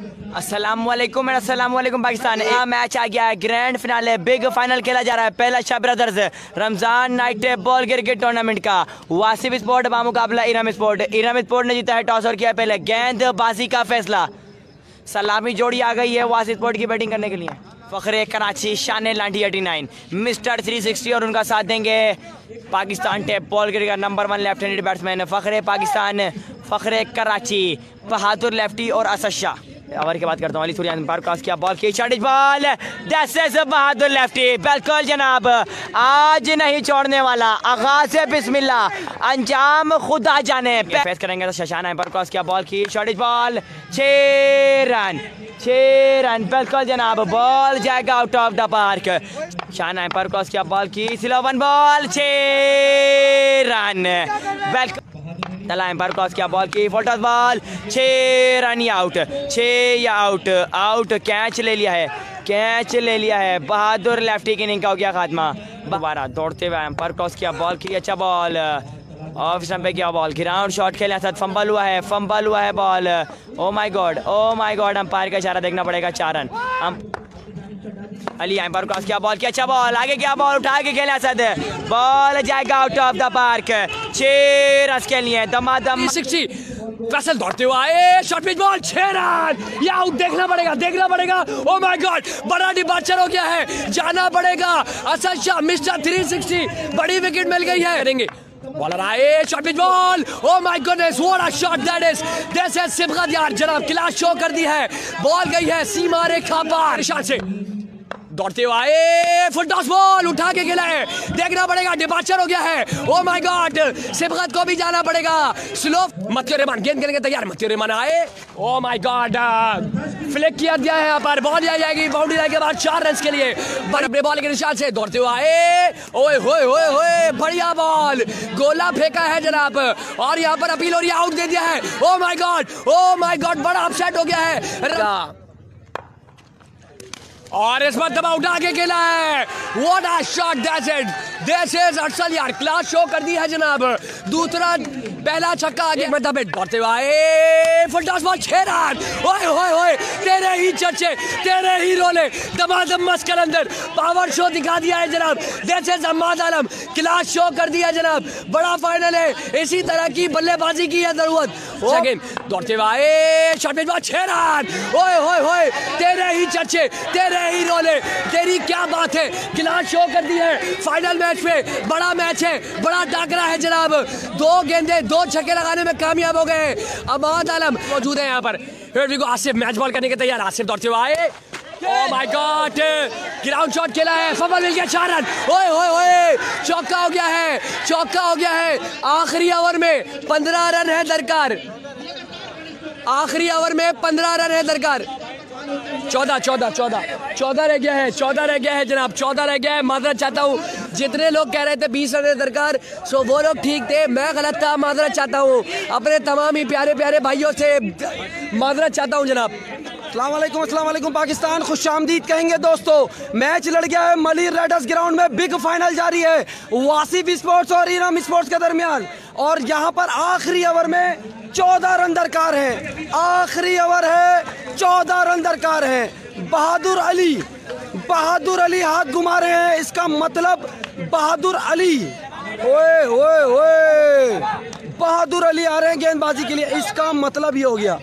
अस्सलामुअलैकुम पाकिस्तान। मैच आ गया है, ग्रैंड फिनाले, बिग फाइनल खेला जा रहा है। पहला Shah brothers Ramzan night ball cricket tournament का वासिफ स्पोर्ट बामुकाबला इरम स्पोर्ट। इरम स्पोर्ट ने जीता है टॉस और किया पहले गेंदबाजी का फैसला। सलामी जोड़ी आ गई है वासिफ स्पोर्ट की बैटिंग करने के लिए। फ़ख्रे कराची, शान लाठी 89, मिस्टर 360 और उनका साथ देंगे Pakistan tape ball cricket number 1 left handed batsman फ़ख्रे पाकिस्तान, फ़ख्रे कराची, बहादुर लेफ्टी और असद शाह। ओवर की बात करता हूँ, अली सूर्यान पर क्रॉस किया, बॉल की short ball, this is Bahadur lefty. बिल्कुल जनाब, आज नहीं छोड़ने वाला, आगाज से बिस्मिल्लाह, अंजाम खुदा जाने। फेस करेंगे तो शशान पर क्रॉस किया, बॉल की शॉर्ट बॉल, 6 रन। बिल्कुल जनाब, बॉल जाएगा आउट ऑफ द पार्क। शान पर क्रॉस किया, बॉल की स्लो वन बॉल, 6 रन। बिल्कुल पर क्रॉस किया, बॉल की फोटोस बॉल, 6 रन या आउट, 6 या आउट। कैच ले लिया है बहादुर लेफ्टी की इनिंग का हो गया खात्मा। दोबारा दौड़ते हुए पर क्रॉस किया, बॉल की अच्छा बॉल, ऑफ स्टंप पे किया बॉल, ग्राउंड शॉट खेला साथ, फंबल हुआ है ball. Oh my god, umpire का इशारा देखना पड़ेगा, 4 रन। अली पर क्रॉस किया, बॉल की अच्छा बॉल, आगे क्या बॉल उठा के खेला सद, बॉल जाएगा out of the park. 6 run के लिए दमादम 60 फैसल दौड़ते हुए आए, शॉर्ट पिच बॉल, 6 रन। ये आउट देखना पड़ेगा। ओ माय गॉड, बड़ा डिपार्चर हो गया है, जाना पड़ेगा। असद शाह, मिस्टर 360, बड़ी विकेट मिल गई है। करेंगे बॉलर आए, short pitch ball, oh my goodness, what a shot that is. This is Sibghat यार, जनाब क्लास शो कर दी है। बॉल गई है सीमा रेखा पार, निशान से दौड़ते हुए आए, फुल टॉस बॉल उठा के खेला है, देखना पड़ेगा, डिपार्चर हो गया है। ओ माय गॉड, सिबगत को भी जाना पड़ेगा। स्लो मतियो रहमान गेंद खेलने के तैयार, मतियो रहमान आए, ओ माय गॉड, फ्लिक किया गया है यहाँ पर, बॉल जाएगी बाउंड्री लाइन के बाद 4 रन के लिए। बड़े बॉल के निशान से दौड़ते हुए आए, ओए होए बढ़िया बॉल, गोला फेंका है जनाब, और यहाँ पर अपील और आउट दे दिया है। ओ माय गॉड, बड़ा अपसेट हो गया है, और इस बार दबा उठा के खेला है। What a shot this is Arsal यार, क्लास शो कर दी है जनाब। दूसरा पहला छक्का आगे मतलब दौड़ते हुए आए, फुल टॉस बॉल, 6 रन। ओए तेरे ही चर्चे, तेरे ही रोले, दमादम मस्कल अंदर पावर शो दिखा दिया है जनाब। This is Ahmed Alam, class show कर दिया जनाब। बड़ा फाइनल है, इसी तरह की बल्लेबाजी की है जरूरत। सेकंड दौड़ते हुए आए, शॉट पिच बॉल, 6 रन। ओए तेरे ही चर्चे, तेरे ही रोले, तेरी क्या बात है, क्लास शो कर दी है। फाइनल मैच में बड़ा मैच है, बड़ा टाकरा है जनाब। 2 गेंदे 2 छक्के लगाने में कामयाब हो गए। अहमद आलम मौजूद है यहाँ पर। आसिफ मैच बॉल करने के तैयार, आसिफ दौड़ते हुए आए, oh my god, ground shot खेला है, फंबल मिल गया, 4 रन। ओए चौका हो गया है। आखिरी ओवर में 15 रन है दरकार, 14 रह गया है जनाब, 14 रह गया है। माजरत चाहता हूँ, जितने लोग कह रहे थे 20 रन दरकार, सो वो लोग ठीक थे, मैं गलत था। माजरत चाहता हूँ अपने तमाम ही प्यारे भाइयों से, माजरत चाहता हूँ जनाब। अस्सलाम वालेकुम पाकिस्तान, खुशामदीद कहेंगे दोस्तों। मैच लड़ गया है मलिर रेडर्स ग्राउंड में, बिग फाइनल जारी है वासिफ स्पोर्ट्स और इरम स्पोर्ट्स के दरमियान, और यहाँ पर आखिरी ओवर में 14 रन दरकार है। आखिरी ओवर है, 14 रन दरकार है। बहादुर अली हाथ घुमा रहे हैं, इसका मतलब बहादुर अली, ओए बहादुर अली आ रहे हैं गेंदबाजी के लिए, इसका मतलब ये हो गया।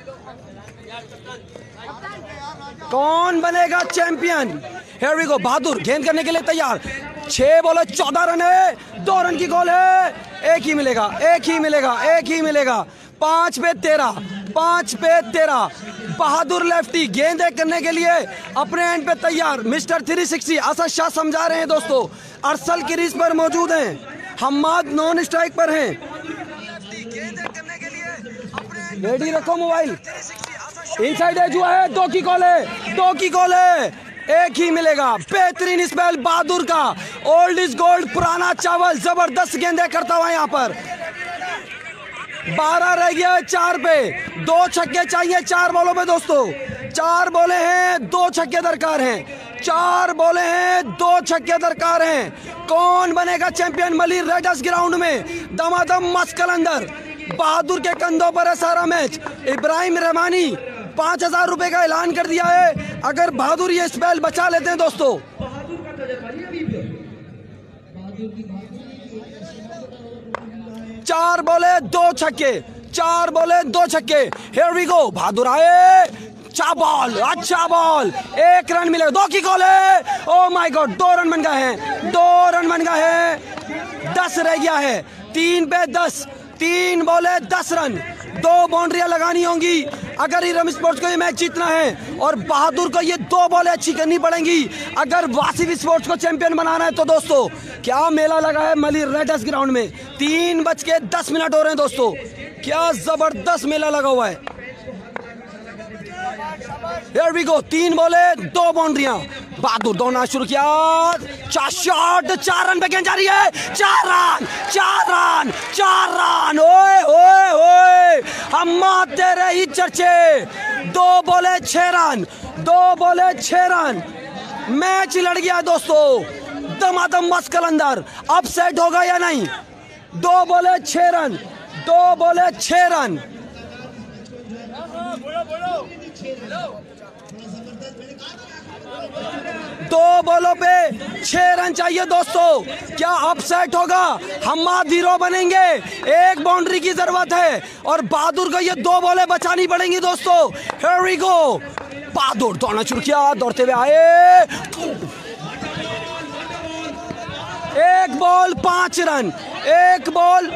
कौन बनेगा champion? Here we go, Bahadur गेंद करने के लिए तैयार, 6 बॉल 14 रन है, 2 रन की गोल है, एक ही मिलेगा। 5 पे 13। बहादुर लेफ्टी गेंद करने के लिए अपने एंड पे तैयार, मिस्टर 360 असद शाह समझा रहे हैं दोस्तों। अरसल क्रीज पर मौजूद हैं, हम्माद नॉन स्ट्राइक पर हैं। रेडी रखो मोबाइल, इनसाइड एज हुआ है, 2 की कॉल है, एक ही मिलेगा। बेहतरीन स्पेल बहादुर का, ओल्ड इज गोल्ड, पुराना चावल, जबरदस्त गेंदे करता हुआ यहाँ पर। 12 रह गया है 4 पे, 2 छक्के चाहिए 4 बॉलों पे दोस्तों। 4 बॉले हैं, 2 छक्के दरकार हैं। कौन बनेगा चैंपियन मलिर रेडर्स ग्राउंड में? दमादम मस्कल अंदर, बहादुर के कंधों पर है सारा मैच। इब्राहिम रहमानी 5,000 रुपए का ऐलान कर दिया है अगर बहादुर ये स्पेल बचा लेते हैं दोस्तों। 4 बॉले 2 छक्के, 4 बॉले 2 छक्के। हियर वी गो, बहादुर आए, अच्छा बॉल, 1 रन मिलेगा, 2 की कॉल है। ओ माय गॉड, 2 रन बन गए हैं, 2 रन बन गए हैं, 10 रह गया है, 3 पे 10, 3 बॉले 10 रन, 2 बाउंड्रियां लगानी होंगी अगर इरम स्पोर्ट्स को ये मैच जीतना है और बहादुर को ये 2 बॉलें अच्छी करनी पड़ेंगी अगर वासिफ स्पोर्ट्स को चैंपियन बनाना है। तो दोस्तों क्या मेला लगा है मलिर रेडर्स ग्राउंड में, 3:10 हो रहे हैं दोस्तों, क्या जबरदस्त मेला लगा हुआ है। Here we go, 3 बॉले 2 बाउंड्रियां, बहादुर दौड़ना शुरू किया, 4 शॉट, 4 रन पे गेंद जा रही है, 4 रन, 4 रन, 4 रन, ओए ओए ओए, अम्मा तेरे ही चर्चे, 2 बॉले 6 रन, 2 बॉले 6 रन, मैच लड़ गया दोस्तों, दमादम मस्त कलंदर, अपसेट होगा या नहीं, 2 बॉले 6 रन, 2 बॉले 6 रन। दो बॉलों पे 6 रन चाहिए दोस्तों, क्या अपसेट होगा, हम्माद हीरो बनेंगे, 1 बाउंड्री की जरूरत है और बहादुर को ये 2 बॉलें बचानी पड़ेंगी दोस्तों। हियर वी गो, बहादुर दौड़ना शुरू किया, दौड़ते हुए आए, 1 ball 5 run, 1 ball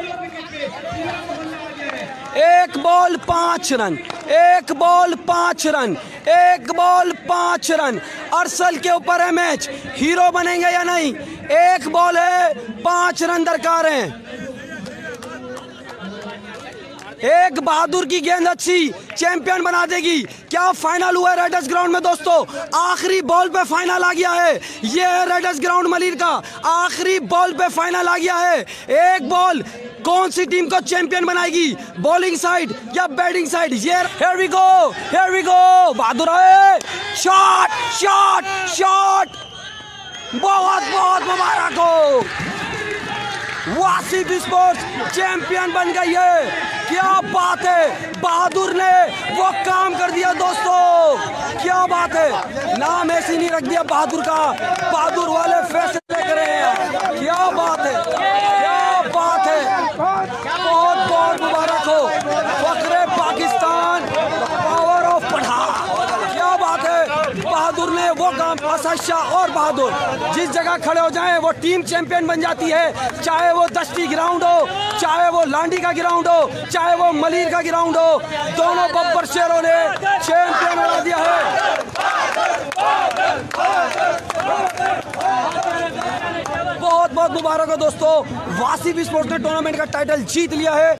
5 run, 1 ball 5 run, 1 ball 5 run. Arsal के ऊपर है मैच, हीरो बनेंगे या नहीं, 1 बॉल है, 5 रन दरकार हैं। एक बहादुर की गेंद अच्छी चैंपियन बना देगी। क्या फाइनल हुआ है रेडर्स ग्राउंड में दोस्तों, आखिरी बॉल पे फाइनल आ गया है। ये है रेडर्स ग्राउंड मलिर का, आखिरी बॉल पे फाइनल आ गया है। एक बॉल कौन सी टीम को चैंपियन बनाएगी, बॉलिंग साइड या बैटिंग साइड। ये here we go, here we go, बहादुर आए, शॉट शॉट शॉट, बहुत बहुत मुबारक हो, वासिफ स्पोर्ट्स चैंपियन बन गई है। क्या बात है, बहादुर ने वो काम कर दिया दोस्तों, क्या बात है, नाम ऐसे नहीं रख दिया बहादुर का, बहादुर वाले फैसले करे हैं। क्या बात है, क्या बात है, बहुत बहुत मुबारक हो, फखरे पाकिस्तान, पावर ऑफ पठान। क्या बात है, बहादुर ने वो काम, असद शाह और बहादुर जिस जगह खड़े हो जाएं वो टीम चैंपियन बन जाती है। चाहे वो दस्ती ग्राउंड हो, चाहे वो लांडी का ग्राउंड हो, चाहे वो मलिर का ग्राउंड हो, दोनों बब्बर शेरों ने चैंपियन बना दिया है। बहुत बहुत मुबारक हो दोस्तों, वासिफ स्पोर्ट्स ने टूर्नामेंट का टाइटल जीत लिया है।